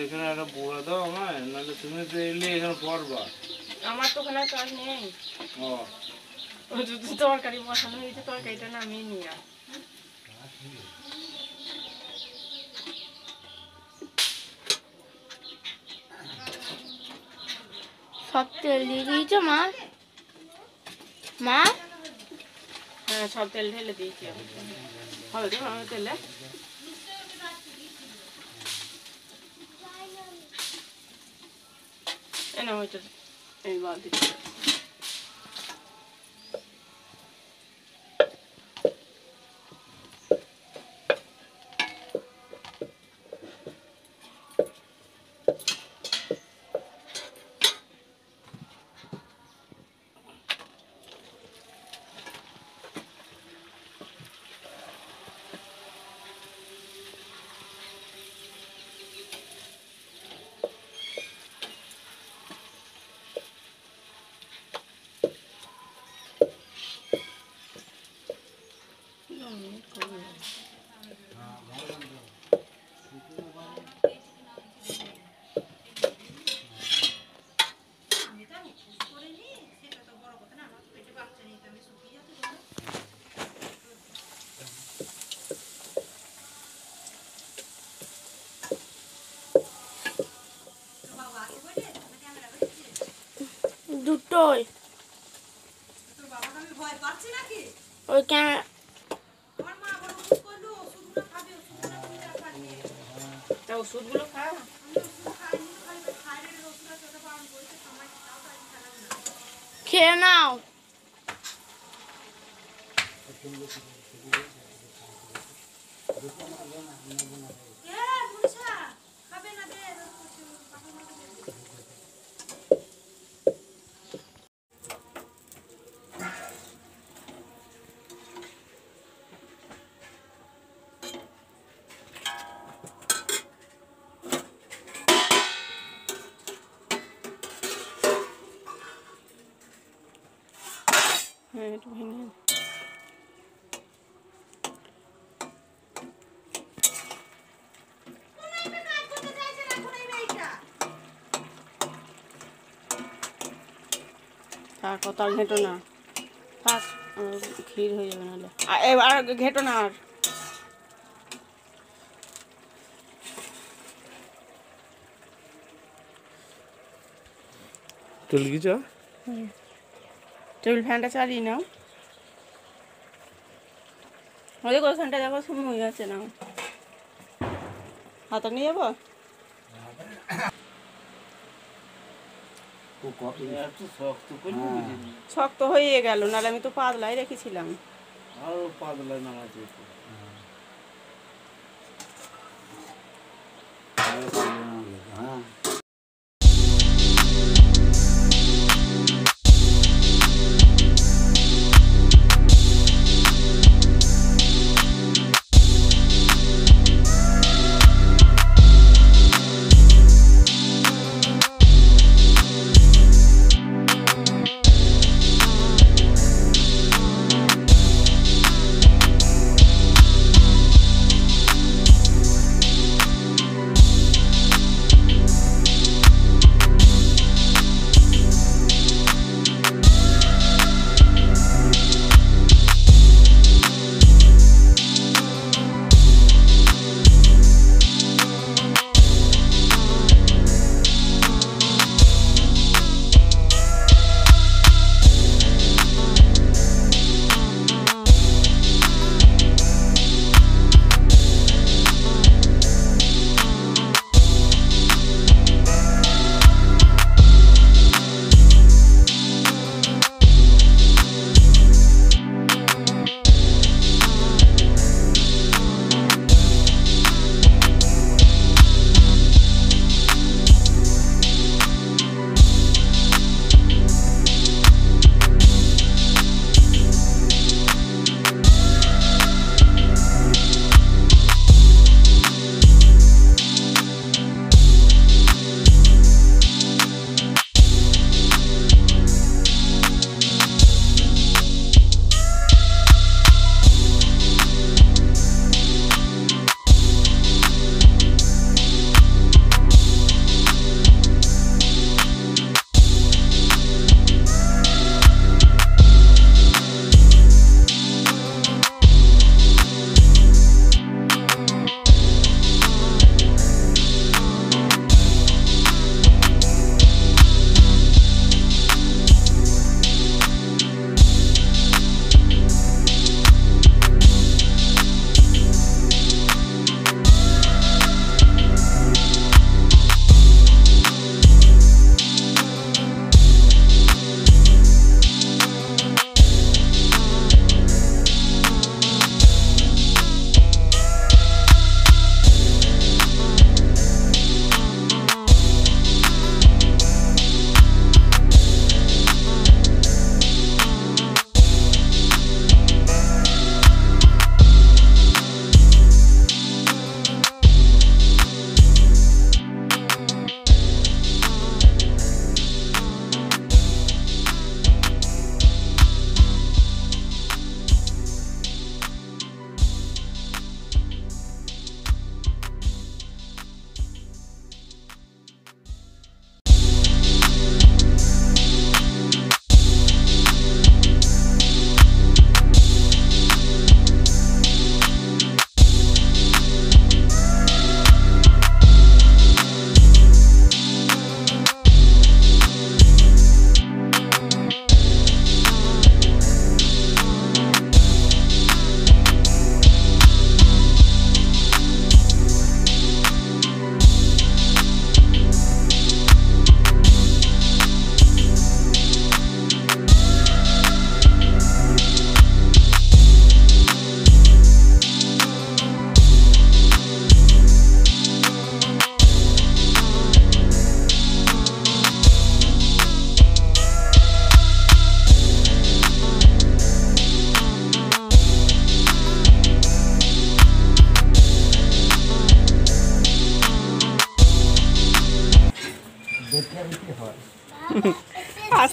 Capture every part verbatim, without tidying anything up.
এখানে একটা বড়া দাও আমায়, নাহলে তুমি তো এলে এখানে পড়বা। আমার তো ওখানে কাজ নেই। ও ওই যদি তরকারি বসানো হয়েছে, তরকারিটা নামিয়ে নিয়ে আয়। সব তেল দিয়ে দিয়েছো মা? মা হ্যাঁ, সব তেল ঢেলে দিয়েছি। হবে তো আমার তেলে। এনে ওইটা এই বালতি। দুটোই ওই ক্যামেরা তা ওষুধগুলো খা। খেয়ে নাও। হ্যাঁ, একটু ভেঙে থাক, কত আর ঘেঁটো না। থাক, ক্ষীর হয়ে যাবে নাহলে। আর ঘেঁটো না আর। চল কি চা টেবিল ফ্যানটা চালিয়ে নাও। ওদের ওখানটা দেখো সময় হয়ে যাচ্ছে না। হাতা নিয়ে যাবো। শক্ত হয়ে গেল, নাহলে আমি তো পাতলাই রেখেছিলাম। আরো পাতলা নামাজ হ্যাঁ।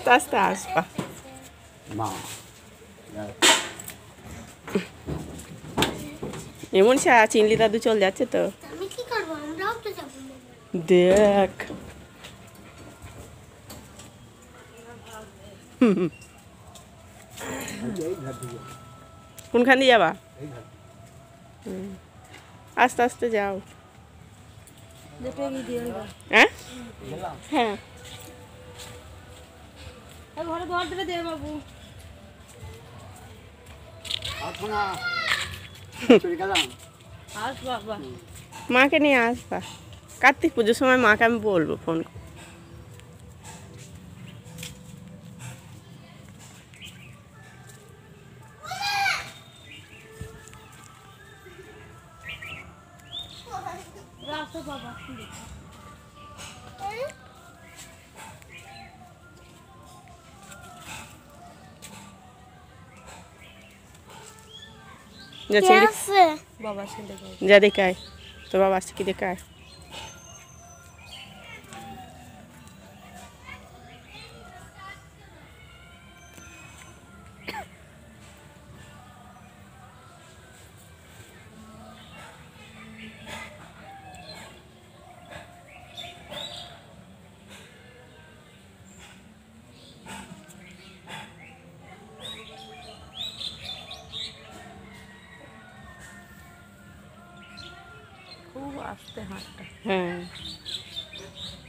আস্তে আস্তে আসবা এমন সা চিনলি দাদু চল যাচ্ছে তো আমি কি করব আমরাও তো যাব দেখ কোনখান দিয়ে যাবা আস্তে আস্তে যাও হ্যাঁ হ্যাঁ ঘরে ঘর ধরে দে বাবু মাকে নিয়ে আসবা কার্তিক পুজোর সময় মাকে আমি বলবো ফোন করে রাখো বাবা যা চিংড়ি আছে বাবা আসছে দেখায় যা দেখায় তো বাবা আসছে কি দেখায় খুব আস্তে হাঁটটা হ্যাঁ